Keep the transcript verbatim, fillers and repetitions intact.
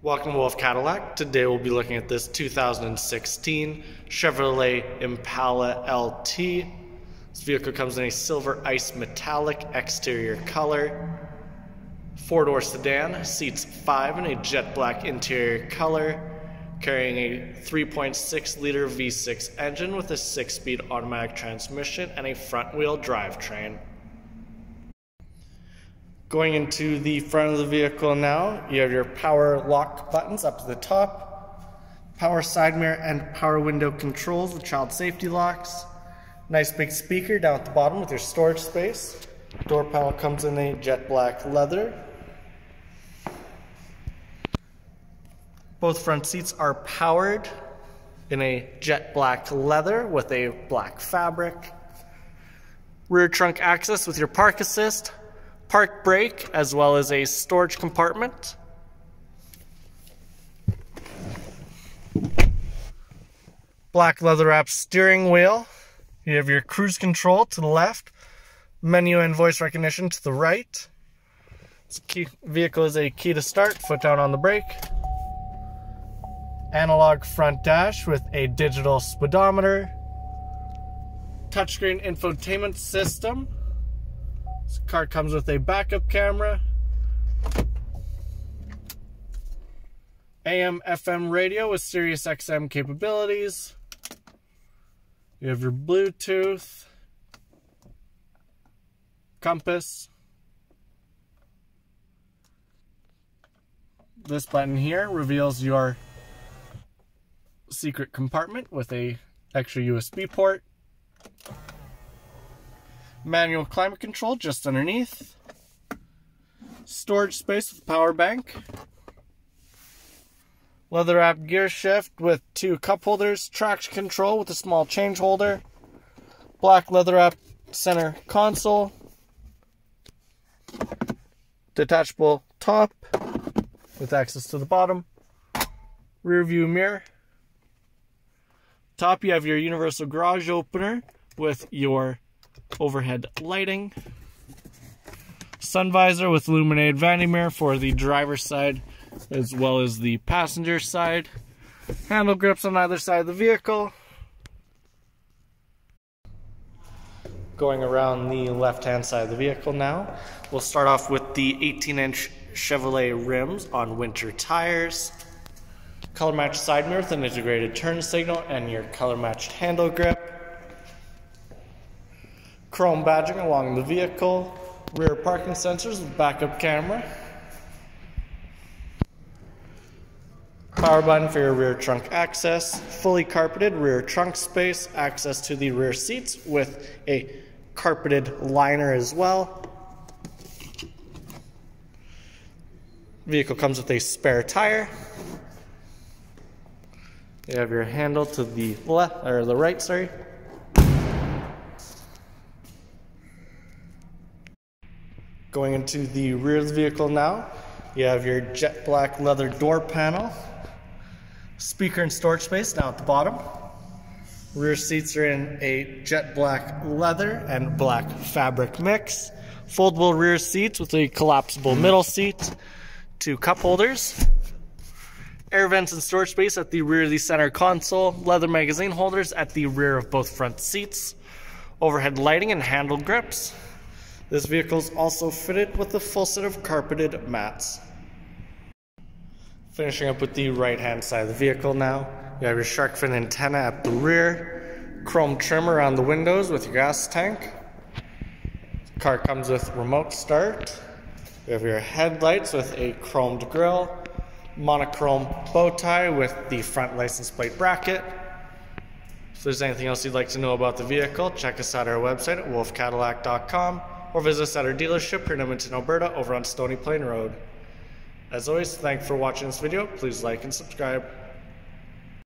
Welcome to Wolf Cadillac. Today we'll be looking at this two thousand sixteen Chevrolet Impala L T. This vehicle comes in a silver ice metallic exterior color. Four-door sedan, seats five in a jet black interior color, carrying a three point six liter V six engine with a six-speed automatic transmission and a front-wheel drivetrain. Going into the front of the vehicle now, you have your power lock buttons up to the top, power side mirror and power window controls with child safety locks. Nice big speaker down at the bottom with your storage space. Door panel comes in a jet black leather. Both front seats are powered in a jet black leather with a black fabric. Rear trunk access with your park assist, park brake, as well as a storage compartment. Black leather wrapped steering wheel. You have your cruise control to the left, menu and voice recognition to the right. This key, vehicle is a key to start, foot down on the brake. Analog front dash with a digital speedometer. Touchscreen infotainment system. This car comes with a backup camera, A M F M radio with Sirius X M capabilities. You have your Bluetooth, compass. This button here reveals your secret compartment with a extra U S B port. Manual climate control just underneath. Storage space with power bank. Leather wrapped gear shift with two cup holders. Traction control with a small change holder. Black leather wrapped center console. Detachable top with access to the bottom. Rear view mirror. Top, you have your universal garage opener with your overhead lighting. Sun visor with illuminated vanity mirror for the driver's side as well as the passenger side. Handle grips on either side of the vehicle. Going around the left hand side of the vehicle now, we'll start off with the eighteen inch Chevrolet rims on winter tires. Color matched side mirror with an integrated turn signal and your color matched handle grip. Chrome badging along the vehicle, rear parking sensors with backup camera, power button for your rear trunk access, fully carpeted rear trunk space, access to the rear seats with a carpeted liner as well. Vehicle comes with a spare tire. You have your handle to the left or the right, sorry. Going into the rear of the vehicle now, you have your jet black leather door panel, speaker and storage space down at the bottom. Rear seats are in a jet black leather and black fabric mix. Foldable rear seats with a collapsible middle seat, two cup holders. Air vents and storage space at the rear of the center console. Leather magazine holders at the rear of both front seats. Overhead lighting and handle grips. This vehicle is also fitted with a full set of carpeted mats. Finishing up with the right hand side of the vehicle now, you have your shark fin antenna at the rear, chrome trim around the windows with your gas tank. The car comes with remote start. You have your headlights with a chromed grille, monochrome bow tie with the front license plate bracket. If there's anything else you'd like to know about the vehicle, check us out at our website at wolf cadillac dot com. Or visit us at our dealership here in Edmonton, Alberta over on Stony Plain Road. As always, thanks for watching this video. Please like and subscribe.